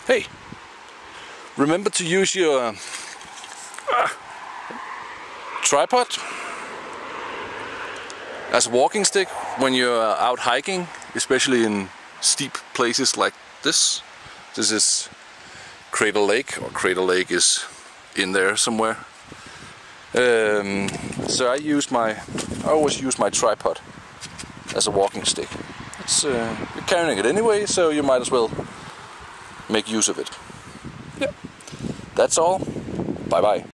Hey, remember to use your tripod as a walking stick when you're out hiking, especially in steep places like this. This is Crater Lake, or Crater Lake is in there somewhere. So I always use my tripod as a walking stick. You're carrying it anyway, so you might as well make use of it. Yeah, that's all. Bye bye.